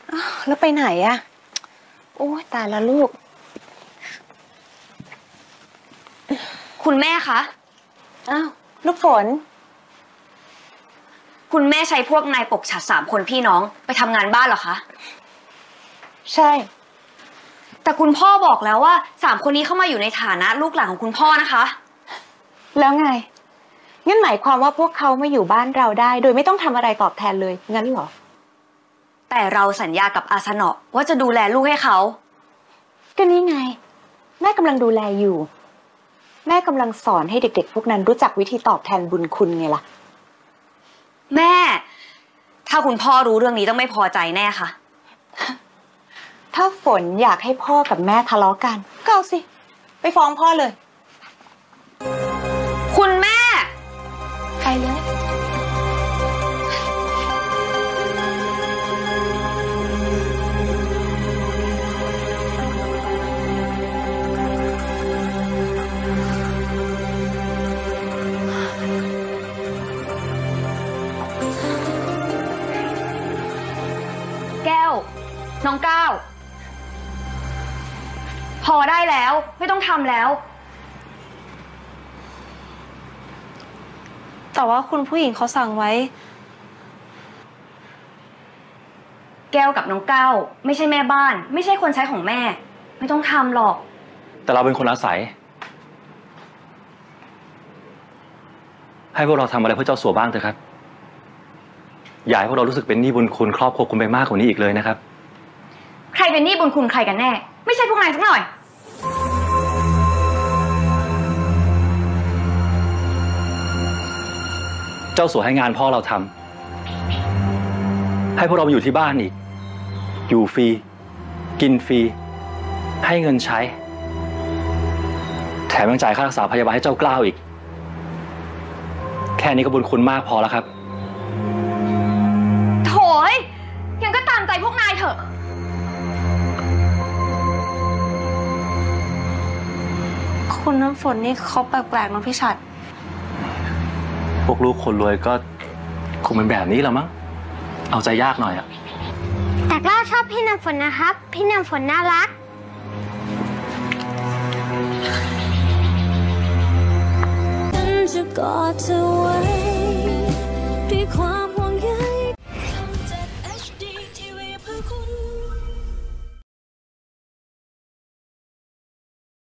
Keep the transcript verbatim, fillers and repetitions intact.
แล้วไปไหนอะโอ้ตายแล้วลูกคุณแม่คะอ้าวลูกฝนคุณแม่ใช้พวกนายปกฉัดสามคนพี่น้องไปทำงานบ้านเหรอคะใช่แต่คุณพ่อบอกแล้วว่าสามคนนี้เข้ามาอยู่ในฐานะลูกหลานของคุณพ่อนะคะแล้วไงงั้นหมายความว่าพวกเขามาอยู่บ้านเราได้โดยไม่ต้องทำอะไรตอบแทนเลยงั้นเหรอแต่เราสัญญากับอาสนะว่าจะดูแลลูกให้เขาก็นี่ไงแม่กำลังดูแลอยู่แม่กำลังสอนให้เด็กๆพวกนั้นรู้จักวิธีตอบแทนบุญคุณไงล่ะแม่ถ้าคุณพ่อรู้เรื่องนี้ต้องไม่พอใจแน่ค่ะถ้าฝนอยากให้พ่อกับแม่ทะเลาะกันก็เอาสิไปฟ้องพ่อเลยคุณแม่ไปเลยแก้วน้องก้าวพอได้แล้วไม่ต้องทำแล้วแต่ว่าคุณผู้หญิงเขาสั่งไว้แก้วกับน้องก้าวไม่ใช่แม่บ้านไม่ใช่คนใช้ของแม่ไม่ต้องทำหรอกแต่เราเป็นคนอาศัยให้พวกเราทำอะไรเพื่อเจ้าสัวบ้างเถอะครับอย่าให้พวกเรารู้สึกเป็นหนี้บุญคุณครอบครัวคุณไปมากกว่านี้อีกเลยนะครับใครเป็นหนี้บุญคุณใครกันแน่ไม่ใช่พวกนายสักหน่อยเจ้าสัวให้งานพ่อเราทำให้พวกเราไปอยู่ที่บ้านอีกอยู่ฟรีกินฟรีให้เงินใช้แถมยังจ่ายค่ารักษาพยาบาลให้เจ้ากล้าวอีกแค่นี้ก็บุญคุณมากพอแล้วครับโถยยังก็ตามใจพวกนายเถอะคุณน้ำฝนนี่เขาแปลกๆเนาะพี่ฉัดพวกลูกคนรวยก็คงเป็นแบบนี้แหละมั้งเอาใจยากหน่อยอะแต่กล้าชอบพี่น้ำฝนนะครับพี่น้ำฝนน่ารักฉันจะกอดเธอไว้